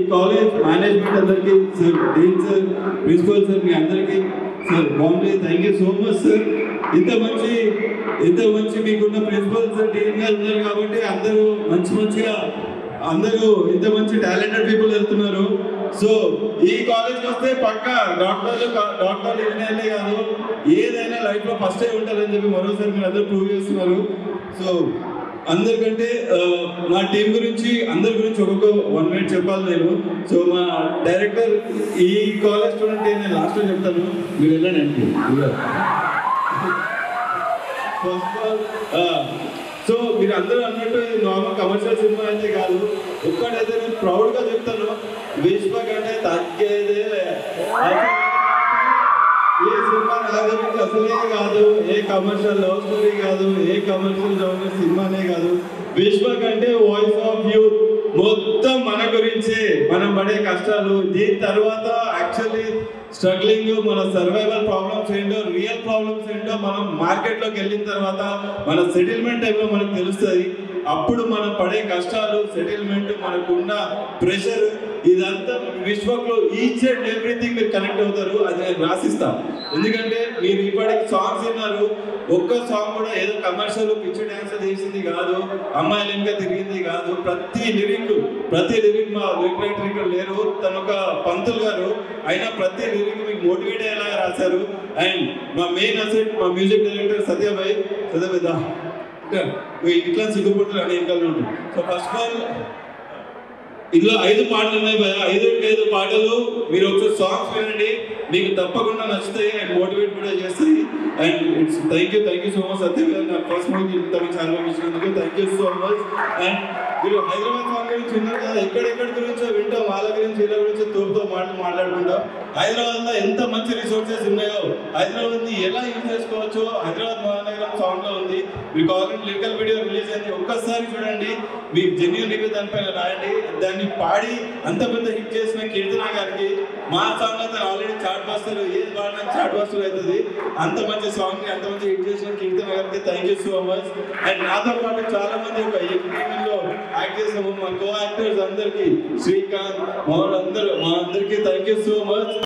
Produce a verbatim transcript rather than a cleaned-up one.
College management అందరికీ sir, dean sir, principal sir, మీ అందరికీ సార్ బాగుంది. Thank you so much sir. ఇంత మంచి ఇంత మంచి మీకున్న ప్రిన్సిపల్ సార్, డీన్ గారు ఉన్నారు కాబట్టి అందరూ మంచి మంచిగా అందరూ ఇంత మంచి టాలెంటెడ్ పీపుల్ వెళ్తున్నారు. సో ఈ కాలేజ్కి వస్తే పక్క డాక్టర్లు డాక్టర్లు ఇంజనీర్లే కాదు, ఏదైనా లైఫ్లో ఫస్ట్ ఏ ఉంటారని చెప్పి మరోసారి మీరు అందరూ ప్రూవ్ చేస్తున్నారు. సో అందరికంటే మా టీం గురించి అందరి గురించి ఒక్కొక్క వన్ మినిట్ చెప్పాలి నేను. సో మా డైరెక్టర్ ఈ కాలేజ్ స్టూడెంట్ నేను లాస్ట్లో చెప్తాను, మీరు వెళ్ళండి. ఫస్ట్ ఆఫ్ ఆల్ సో మీరు అందరూ అన్నట్టు ఇది నార్మల్ కమర్షియల్ సినిమా అయితే కాదు. ఒక్కడైతే నేను ప్రౌడ్గా చెప్తాను, విశ్వ కంటే తగ్గేదే ఏ సినిమా నా గురించి అసలే కాదు, ఏ కమర్షియల్ లవ్ స్టోరీ కాదు, ఏ కమర్షియల్ జోనర్ సినిమానే కాదు. విశ్వ కంటే వాయిస్ ఆఫ్ యూత్ మొత్తం మన గురించి, మనం పడే కష్టాలు, దీని తర్వాత యాక్చువల్లీ స్ట్రగ్లింగ్, మన సర్వైవల్ ప్రాబ్లమ్స్ ఏంటో, రియల్ ప్రాబ్లమ్స్ ఏంటో మనం మార్కెట్లోకి వెళ్ళిన తర్వాత మన సెటిల్మెంట్ టైంలో మనకు తెలుస్తుంది. అప్పుడు మనం పడే కష్టాలు, సెటిల్మెంట్, మనకున్న ప్రెషర్, ఇదంతా విశ్వక్లో ఈచ్ అండ్ ఎవ్రీథింగ్ మీరు కనెక్ట్ అవుతారు. అది నేను రాసిస్తాను. ఎందుకంటే మీరు ఇప్పటికి సాంగ్స్ విన్నారు, ఒక్క సాంగ్ కూడా ఏదో కమర్షియల్ పిక్చర్ డ్యాన్స్ చేసింది కాదు, అమ్మాయిలు ఇంకా తిరిగింది కాదు. ప్రతి లిరిక్ ప్రతి లిరిక్ మా లిరిక్ రైటర్ ఇక్కడ లేరు, తను ఒక పంతులు గారు, అయినా ప్రతి లిరిక్ మీకు మోటివేట్ అయ్యేలాగా రాశారు. అండ్ మా మెయిన్ అసెట్ మా మ్యూజిక్ డైరెక్టర్ సత్యభాయ్ సత్యభేద ఇట్లా సిగ్గుపడుతున్నారు అని ఇంకా ఉంటుంది. సో ఫస్ట్ ఆఫ్ ఆల్ ఇందులో ఐదు పాటలు ఉన్నాయి భయ, ఐదు ఐదు పాటలు మీరు ఒకసారి సాంగ్స్ వినండి, మీకు తప్పకుండా నచ్చుతాయి అండ్ మోటివేట్ కూడా చేస్తాయి. And it's thank you thank you so much Satya, నా ఫస్ట్ మూవీకి ఇంత మంచి ఆల్బమ్ ఇచ్చినందుకు thank you so much. And మీరు హైదరాబాద్ సాంగ్ గురించి విన్నారు కదా, ఎక్కడెక్కడి గురించో వింటాం, వాళ్ళ గురించి వీళ్ళ గురించి తోపుతో మాటలు మాట్లాడుకుంటాం. హైదరాబాద్లో ఎంత మంచి రిసోర్సెస్ ఉన్నాయో, హైదరాబాద్ని ఎలా యూజ్ చేసుకోవచ్చో హైదరాబాద్ మహానగరం సాంగ్లో ఉంది. మీకు ఆల్రెడీ లిరికల్ వీడియో రిలీజ్ అయింది, ఒక్కసారి చూడండి, మీకు జెన్యూన్ రివ్యూ దానిపైన రాయండి. దాన్ని పాడి అంత పెద్ద హిట్ చేసిన కీర్తన గారికి మా సాంగ్ అయితే ఆల్రెడీ చాట్ బస్టర్, ఏది పాడినా చాట్ బస్టర్ అవుతుంది. అంత మంచి సాంగ్ ని అంత మంచి హిట్ చేసిన కీర్తన గారికి thank you so much. And నాతో పాటు చాలా మంది ఒక ఈ ఫిల్మ్లో యాక్ట్ చేసాము, మా కో యాక్టర్స్ అందరికీ, శ్రీకాంత్, మా అందరూ మా అందరికీ థ్యాంక్ యూ సో మచ్.